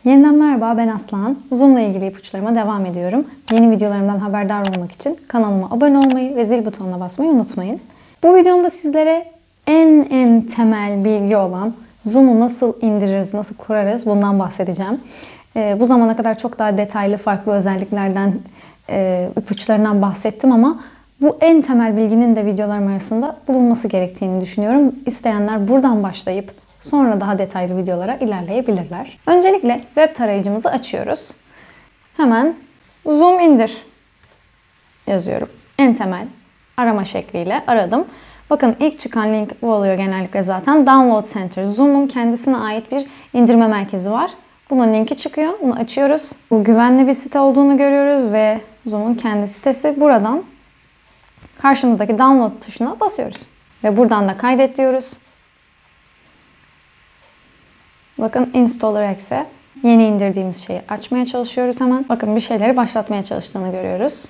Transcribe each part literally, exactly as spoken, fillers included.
Yeniden merhaba, ben Aslan. Zoom'la ilgili ipuçlarıma devam ediyorum. Yeni videolarımdan haberdar olmak için kanalıma abone olmayı ve zil butonuna basmayı unutmayın. Bu videomda sizlere en en temel bilgi olan Zoom'u nasıl indiririz, nasıl kurarız bundan bahsedeceğim. Ee, bu zamana kadar çok daha detaylı farklı özelliklerden, e, ipuçlarından bahsettim ama bu en temel bilginin de videolarım arasında bulunması gerektiğini düşünüyorum. İsteyenler buradan başlayıp sonra daha detaylı videolara ilerleyebilirler. Öncelikle web tarayıcımızı açıyoruz. Hemen Zoom indir yazıyorum. En temel arama şekliyle aradım. Bakın ilk çıkan link bu oluyor genellikle zaten. Download Center. Zoom'un kendisine ait bir indirme merkezi var. Bunun linki çıkıyor. Bunu açıyoruz. Bu güvenli bir site olduğunu görüyoruz ve Zoom'un kendi sitesi. Buradan karşımızdaki download tuşuna basıyoruz. Ve buradan da kaydet diyoruz. Bakın Installer X'e yeni indirdiğimiz şeyi açmaya çalışıyoruz hemen. Bakın bir şeyleri başlatmaya çalıştığını görüyoruz.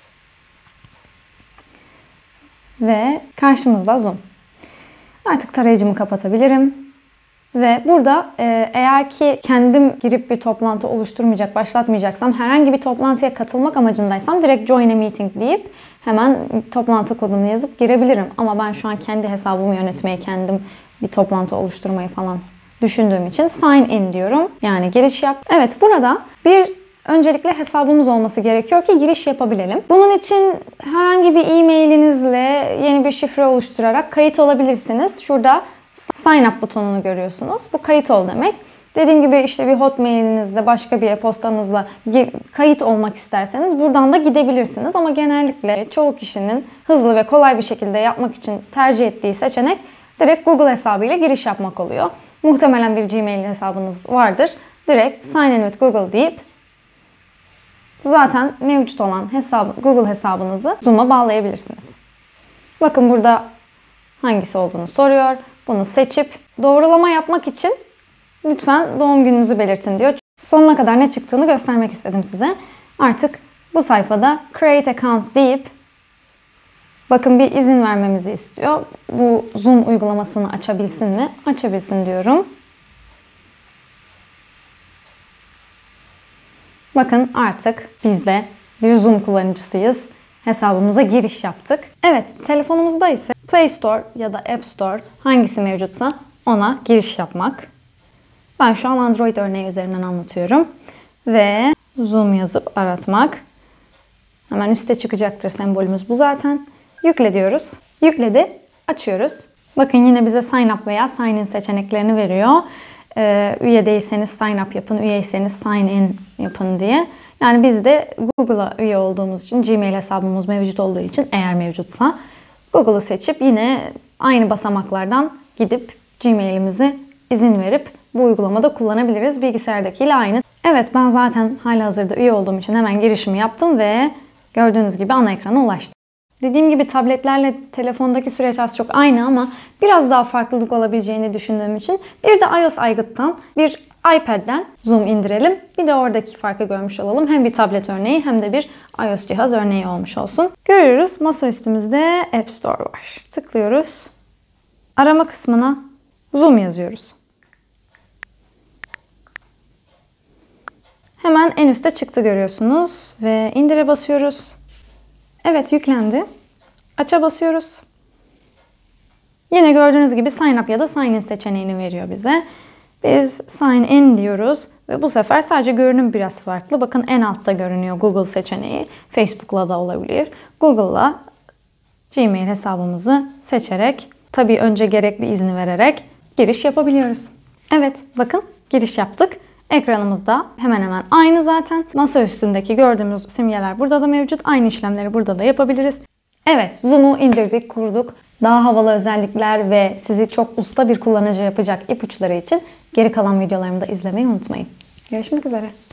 Ve karşımızda Zoom. Artık tarayıcımı kapatabilirim. Ve burada e, eğer ki kendim girip bir toplantı oluşturmayacak, başlatmayacaksam, herhangi bir toplantıya katılmak amacındaysam direkt Join a Meeting deyip hemen toplantı kodunu yazıp girebilirim. Ama ben şu an kendi hesabımı yönetmeye, kendim bir toplantı oluşturmayı falan düşündüğüm için sign in diyorum. Yani giriş yap. Evet, burada bir öncelikle hesabımız olması gerekiyor ki giriş yapabilelim. Bunun için herhangi bir e-mailinizle yeni bir şifre oluşturarak kayıt olabilirsiniz. Şurada sign up butonunu görüyorsunuz. Bu kayıt ol demek. Dediğim gibi işte bir hotmailinizle, başka bir e-postanızla kayıt olmak isterseniz buradan da gidebilirsiniz. Ama genellikle çoğu kişinin hızlı ve kolay bir şekilde yapmak için tercih ettiği seçenek direkt Google hesabıyla giriş yapmak oluyor. Muhtemelen bir Gmail hesabınız vardır. Direkt sign in with Google deyip zaten mevcut olan hesabı, Google hesabınızı Zoom'a bağlayabilirsiniz. Bakın burada hangisi olduğunu soruyor. Bunu seçip doğrulama yapmak için lütfen doğum gününüzü belirtin diyor. Sonuna kadar ne çıktığını göstermek istedim size. Artık bu sayfada Create Account deyip bakın bir izin vermemizi istiyor. Bu Zoom uygulamasını açabilsin mi? Açabilsin diyorum. Bakın artık biz de bir Zoom kullanıcısıyız. Hesabımıza giriş yaptık. Evet, telefonumuzda ise Play Store ya da App Store hangisi mevcutsa ona giriş yapmak. Ben şu an Android örneği üzerinden anlatıyorum. Ve Zoom yazıp aratmak. Hemen üstte çıkacaktır, sembolümüz bu zaten. Yükle diyoruz. Yükledi. Açıyoruz. Bakın yine bize sign up veya sign in seçeneklerini veriyor. Ee, üye değilseniz sign up yapın, üyeyseniz sign in yapın diye. Yani biz de Google'a üye olduğumuz için, Gmail hesabımız mevcut olduğu için eğer mevcutsa Google'ı seçip yine aynı basamaklardan gidip Gmail'imizi izin verip bu uygulamada kullanabiliriz. Bilgisayardakiyle aynı. Evet, ben zaten halihazırda üye olduğum için hemen girişimi yaptım ve gördüğünüz gibi ana ekrana ulaştım. Dediğim gibi tabletlerle telefondaki süreç az çok aynı ama biraz daha farklılık olabileceğini düşündüğüm için bir de iOS aygıttan, bir iPad'den Zoom indirelim. Bir de oradaki farkı görmüş olalım. Hem bir tablet örneği hem de bir iOS cihaz örneği olmuş olsun. Görüyoruz, masaüstümüzde App Store var. Tıklıyoruz. Arama kısmına Zoom yazıyoruz. Hemen en üstte çıktı görüyorsunuz ve indire basıyoruz. Evet, yüklendi. Aç'a basıyoruz. Yine gördüğünüz gibi sign up ya da sign in seçeneğini veriyor bize. Biz sign in diyoruz ve bu sefer sadece görünüm biraz farklı. Bakın en altta görünüyor Google seçeneği. Facebook'la da olabilir. Google'la Gmail hesabımızı seçerek, tabii önce gerekli izni vererek giriş yapabiliyoruz. Evet, bakın giriş yaptık. Ekranımızda hemen hemen aynı zaten. Masa üstündeki gördüğümüz simgeler burada da mevcut. Aynı işlemleri burada da yapabiliriz. Evet, Zoom'u indirdik, kurduk. Daha havalı özellikler ve sizi çok usta bir kullanıcı yapacak ipuçları için geri kalan videolarımı da izlemeyi unutmayın. Görüşmek üzere.